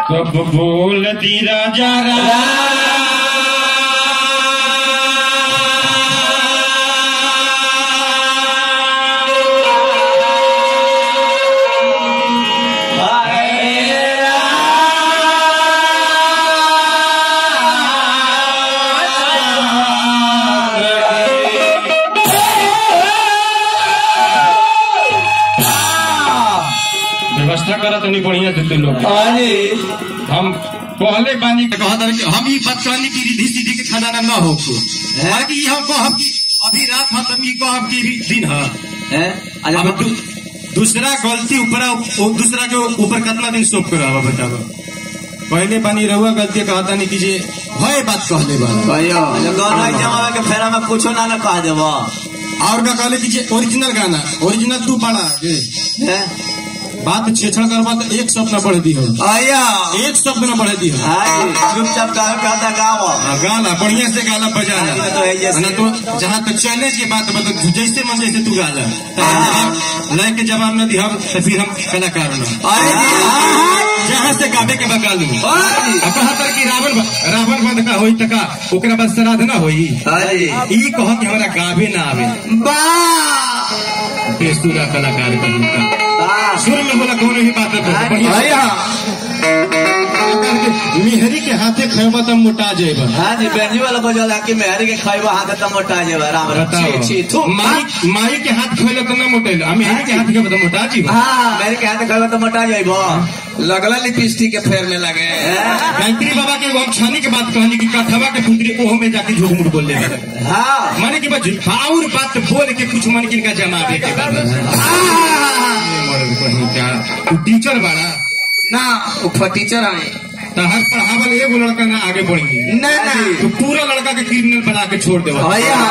कब बोलती राजा व्यवस्था करा तो नहीं बढ़िया से तुम लोग। हम पहले बानी कहता हम ये बात कहनी की रिधि सीधी के खजाना न हो बाकी हम कहब कि अभी रात है तब कहब कि दिन है। अब दूसरा गलती ऊपर दूसरा के ऊपर कितना दिन सोप कर बताओ। पहले बानी रहुआ गलती कहता नहीं कीजिए भय बात कहले जमाना के फेरा में कुछ ना कह देव और का कहले कीजिए ओरिजिनल गाना ओरिजिनल तू पढ़ा बात छेछड़ करवा तो एक शब्द न बढ़ दी हो एक शब्द न बढ़ दी हो चुपचाप गाना बढ़िया से गाना बजाना तो जहाँ तक चैलेंज की बात बता जैसे मन जैसे तू गाला लय के जवाब न दी तो फिर हम कलाकार जहाँ से गावे के बका लू कहतर की रावण बंद का होई तका ओकरा बाद श्राद्ध न होई ई कह कि हमारा गावे ना आवे बेसुरा कलाकार का सुर में बोला कौन ही बात है मेहरी के हाथे खेबा तब मोटा जेबा। हाँ जी बेंजी वाला बजल है कि मेहरी के खेबा हाथे तब मोटा जेबा। राम माई के हाथ खेले तो न मोटेल मेहरी के हाथ खेबा तो मोटा जीबा। हाँ मेहरी के हाथ खेबा तो मोटा जेबा। लगला लिपस्टिक के फेर में लगे गायत्री बाबा के वो छानी के बात कहनी की कथवा के पुत्री ओह में जाके झूठ मूठ बोल ले। हाँ माने की और बात बोल के कुछ मन किनका जमा दे के तू टीचर बाड़ा ना वो टीचर है तो हर पढ़ावल एगो लड़का ना आगे बढ़ी ना तो पूरा लड़का के क्रिमिनल बना के छोड़ दे।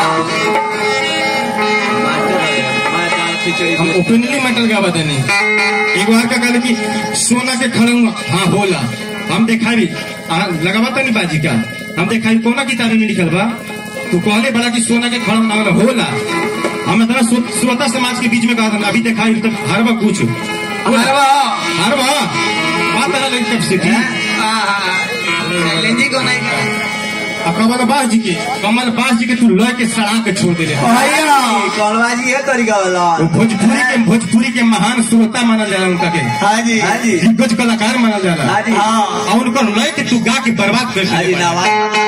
हम ओपनली मैटर का बता नहीं एक बार का कहले कि सोना के खड़ंग हाँ होला हम देखा भी लगावा तो नहीं बाजी का हम देखा कोना किताब में लिखल बा तू कहले बड़ा कि सोना के खड़ंग ना होला हम इतना स्वतः समाज के बीच में कहा था अभी देखा हर बार कुछ हर बात कब से कमल बास जी के तू लय के सड़ा के छोड़ दे भोजपुरी के महान श्रोता मानल जाला उनका के दिग्गज कलाकार मानल जाला और उनका लय के तू गा के बर्बाद कर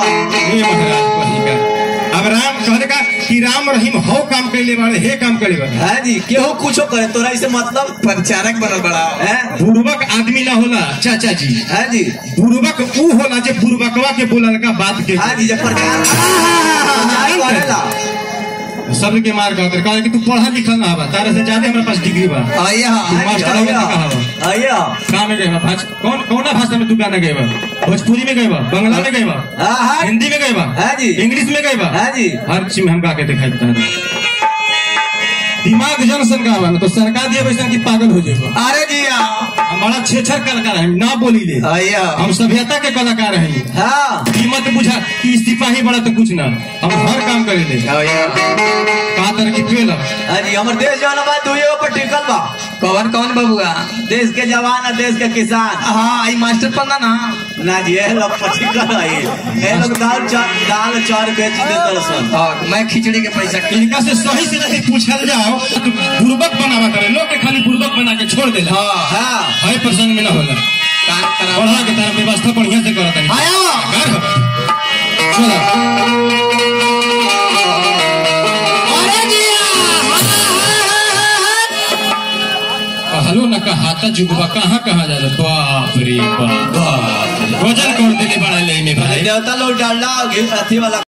अब राम कहने का कि राम रहीम हो काम कैले बाड़े हे काम करे हाँ जी केहू कुछो करे तोरा इसे मतलब प्रचारक बनल बड़ा है। बुड़बक आदमी ना होला चाचा जी। हाँ जी बुड़बक ऊ होला जे बुड़बकवा के बोलल का बात के। हाँ जी जब प्रचार सब के मार कहा कि तू पढ़ा लिखल ना हवा तारे से ज्यादा हमारे पास डिग्री बा कहाँ में गए कौन भाषा में तू गाना गए भोजपुरी में गए बंगला में गए हिंदी में गए इंग्लिश में गए हर चीज में हम गा के दिखाई बता दिमाग जनसन का तो सरकार दिए वैसा की पागल हो जाएगा। अरे जी हम बड़ा छेछर कलाकार है ना बोली ले हम सभ्यता के कलाकार है। कीमत बुझा कि सिपाही बड़ा तो कुछ ना हम हर काम करे ले कहा तरह की ट्रेल अरे हमारे देश जवान बात दुए पर टिकल बा कौन कौन बबुआ देश के जवान है देश के किसान। हाँ आई मास्टर पन्ना ना जी ये लोग टिकल है ये लोग दाल चार बेच देते मैं खिचड़ी के पैसा इनका से सही से नहीं पूछल जाओ तो बुर्बक बनावा करे लोग के खाली बुर्बक बना के छोड़ दे। हाँ प्रसंग में ना होला बढ़ा के तारा व्यवस्था बढ़िया से करता हलो न कहा जुगवा कहाँ जाला बाप रे बाप वजन कर देले बड़ा ले में भाई देवता लोग डालना अथी वाला